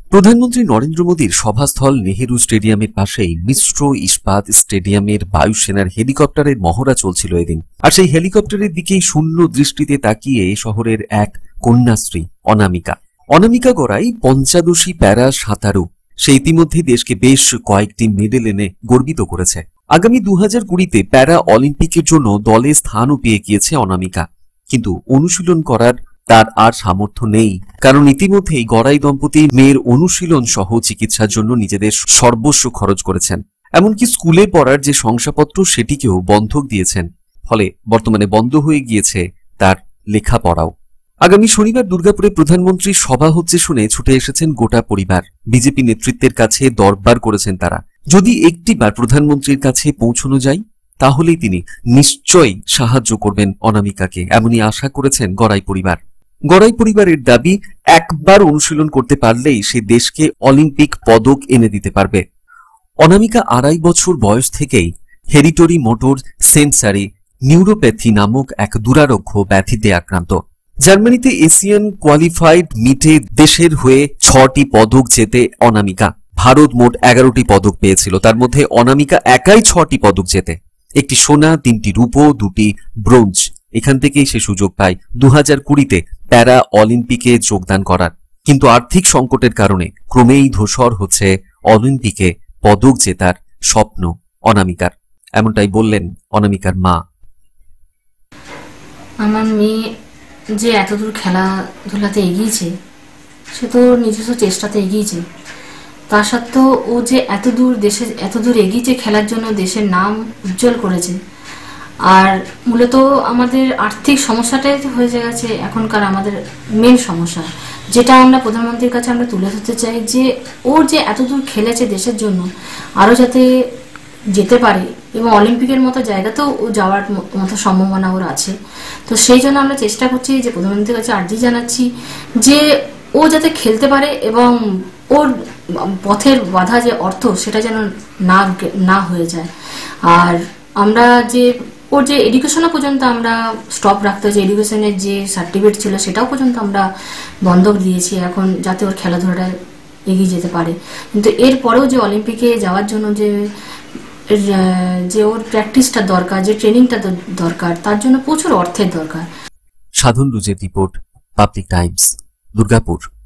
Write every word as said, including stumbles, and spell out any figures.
প্রধানমন্ত্রী নরেন্দ্র মোদীর সভাস্থল নেহেরু স্টেডিয়ামের পাশেই মিশ্র ইস্পাত স্টেডিয়ামের বায়ুসেনার হেলিকপ্টারের মহড়া চলছিল এদিন। আর সেই হেলিকপ্টারের দিকেই শূন্য দৃষ্টিতে তাকিয়ে শহরের এক কন্যাশ্রী অনামিকা অনামিকা গড়াই পঞ্চাদশী প্যারা সাঁতারু। সে ইতিমধ্যে দেশকে বেশ কয়েকটি মেডেল এনে গর্বিত করেছে। আগামী দু হাজার কুড়িতে প্যারা অলিম্পিকের জন্য দলে স্থানও পেয়ে গিয়েছে অনামিকা, কিন্তু অনুশীলন করার তার আর সামর্থ্য নেই, কারণ ইতিমধ্যেই গড়াই দম্পতি মেয়ের অনুশীলন সহ চিকিৎসার জন্য নিজেদের সর্বস্ব খরচ করেছেন। এমনকি স্কুলে পড়ার যে শংসাপত্র সেটিকেও বন্ধক দিয়েছেন, ফলে বর্তমানে বন্ধ হয়ে গিয়েছে তার লেখাপড়াও। আগামী শনিবার দুর্গাপুরে প্রধানমন্ত্রীর সভা হচ্ছে শুনে ছুটে এসেছেন গোটা পরিবার। বিজেপি নেতৃত্বের কাছে দরবার করেছেন তারা। যদি একটিবার প্রধানমন্ত্রীর কাছে পৌঁছানো যায় তাহলেই তিনি নিশ্চয়ই সাহায্য করবেন অনামিকাকে, এমনই আশা করেছেন গড়াই পরিবার। গড়াই পরিবারের দাবি, একবার অনুশীলন করতে পারলেই সে দেশকে অলিম্পিক পদক এনে দিতে পারবে। অনামিকা আড়াই বছর বয়স থেকেই হেরিটরি মোটর সেন্সারি নিউরোপ্যাথি নামক এক দুরারোগ্য ব্যাধিতে আক্রান্ত। জার্মানিতে এশিয়ান কোয়ালিফাইড মিটে দেশের হয়ে ছটি পদক জেতে অনামিকা। ভারত মোট এগারোটি পদক পেয়েছিল, তার মধ্যে অনামিকা একাই ছটি পদক জেতে, একটি সোনা, তিনটি রূপো, দুটি ব্রোঞ্জ। এখান থেকেই সে সুযোগ পায় দু হাজার কুড়িতে প্যারা অলিম্পিকে যোগদান করার। কিন্তু আর্থিক সংকটের কারণে ক্রমেই ধূসর হচ্ছে অলিম্পিকে পদক জেতার স্বপ্ন অনামিকার। এমনটাই বললেন অনামিকার মা। আমার মেয়ে যে এতদূর খেলাধুলাতে এগিয়েছে, সে তো নিজস্ব চেষ্টাতে এগিয়েছে, তা সত্ত্বেও ও যে এতদূর দেশে এতদূর এগিয়েছে খেলার জন্য, দেশের নাম উজ্জ্বল করেছে। আর মূলত আমাদের আর্থিক সমস্যাটাই হয়ে গেছে এখনকার আমাদের মেন সমস্যা, যেটা আমরা প্রধানমন্ত্রীর কাছে আমরা তুলে ধরতে চাই, যে ওর যে এতদূর খেলেছে দেশের জন্য, আরও যাতে যেতে পারে এবং অলিম্পিকের মতো জায়গাতেও ও যাওয়ার মতো সম্ভাবনা ওর আছে। তো সেই জন্য আমরা চেষ্টা করছি, যে প্রধানমন্ত্রীর কাছে আর্জি জানাচ্ছি যে ও যাতে খেলতে পারে এবং ওর পথের বাধা যে অর্থ, সেটা যেন না না হয়ে যায়। আর আমরা যে ওর যে এডুকেশনও পর্যন্ত আমরা স্টপ রাখতে হয়েছে, এডুকেশনের যে সার্টিফিকেট ছিল সেটাও পর্যন্ত আমরা বন্ধক দিয়েছি এখন, যাতে ওর খেলাধুলাটা এগিয়ে যেতে পারে। কিন্তু এরপরেও যে অলিম্পিকে যাওয়ার জন্য যে যে ওর প্র্যাকটিসটা দরকার, যে ট্রেনিংটা দরকার, তার জন্য প্রচুর অর্থের দরকার। সাধন রুজের রিপোর্ট, পাবলিক টাইমস, দুর্গাপুর।